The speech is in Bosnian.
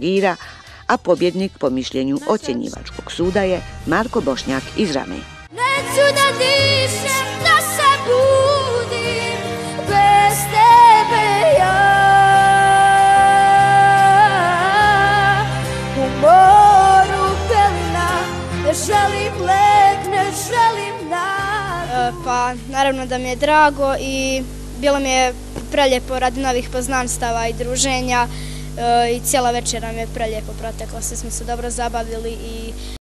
Trogira, a pobjednik po mišljenju ocjenjivačkog suda je Marko Bošnjak iz Rame. Neću da dišem, da se budim, bez tebe ja. U moru pelina, ne želim lek, ne želim nadu. Pa naravno da mi je drago i bilo mi je preljepo radi novih poznanstava i druženja i cijela večera mi je preljepo protekla, svi smo se dobro zabavili i